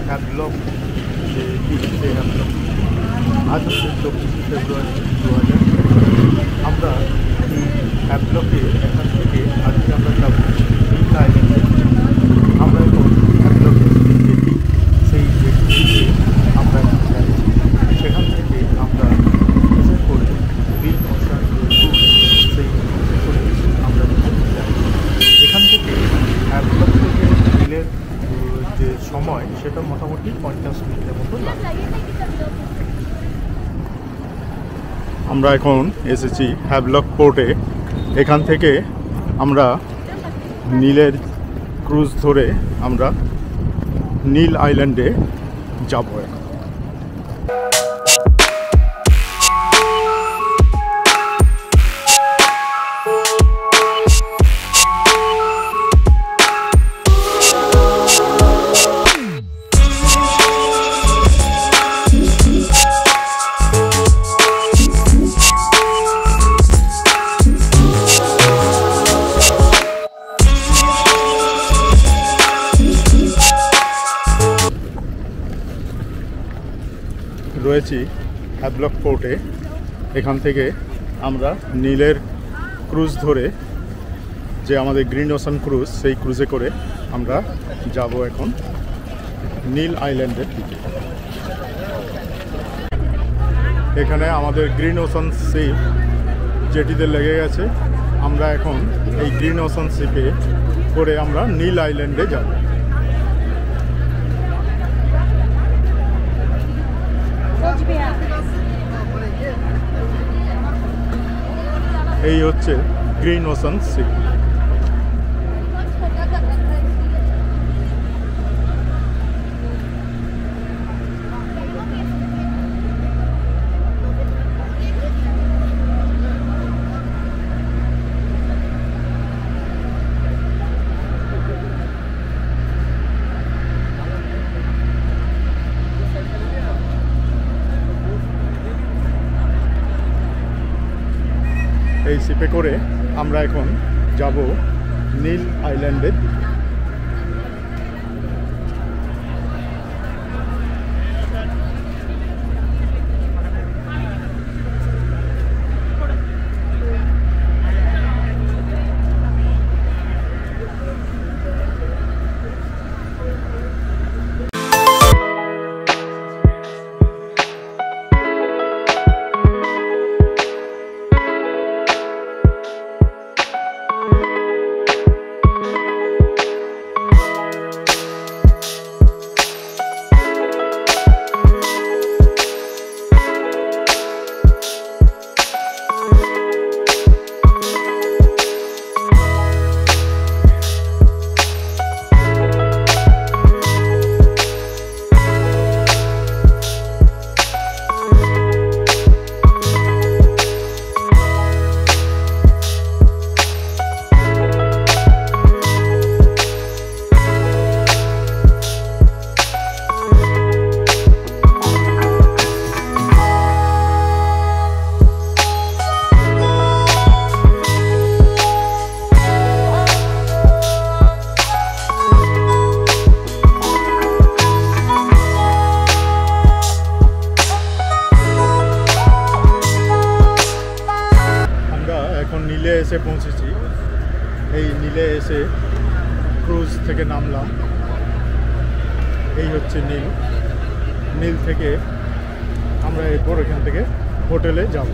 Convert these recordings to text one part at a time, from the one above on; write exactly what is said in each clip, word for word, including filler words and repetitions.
Havelock যে তিরিশে Havelock, আজ হচ্ছে চব্বিশে ফেব্রুয়ারি দু হাজার। আমরা এই হ্যাভলকে এখান থেকে আজকে আমরা যাবো নীল আইল্যান্ডে। আমরা এখন হ্যাভলকের জেটি, সেই জেটিতে আমরা এখন যাচ্ছি। সেখান থেকে আমরা ক্রুজে করে বিল ওশান সেই ক্রুজে করে আমরা যাই। এখান থেকে হ্যাভলক থেকে বিলের যে সময় সেটা মোটামুটি পঞ্চাশ মিনিটের মতো লাগে। আমরা এখন এসেছি হ্যাভলক পোর্টে। এখান থেকে আমরা নীলের ক্রুজ ধরে আমরা নীল আইল্যান্ডে যাব এখন। রয়েছি হ্যাভলক পোর্টে। এখান থেকে আমরা নীলের ক্রুজ ধরে, যে আমাদের গ্রিন ওশান ক্রুজ, সেই ক্রুজে করে আমরা যাব এখন নীল আইল্যান্ডের দিকে। এখানে আমাদের গ্রিন ওশান শিপ জেটিতে লেগে গেছে। আমরা এখন এই গ্রিন ওশান শিপে করে আমরা নীল আইল্যান্ডে যাব। এই হচ্ছে গ্রিন ওশান শিপ। এই শিপে করে আমরা এখন যাব নীল আইল্যান্ডের দিকে। নীলে এসে পৌঁছেছি। এই নীলে এসে ক্রুজ থেকে নামলাম। এই হচ্ছে নীল। নীল থেকে আমরা এরপর এখান থেকে হোটেলে যাব।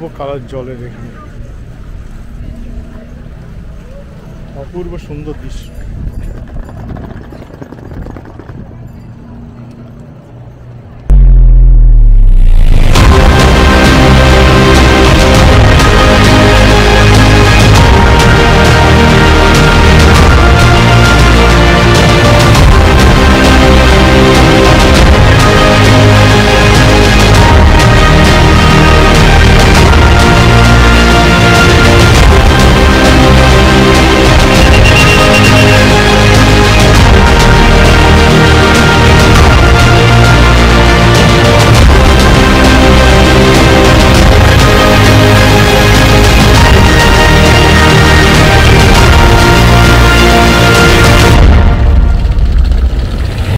কালার জলের এখানে, অপূর্ব সুন্দর দৃশ্য।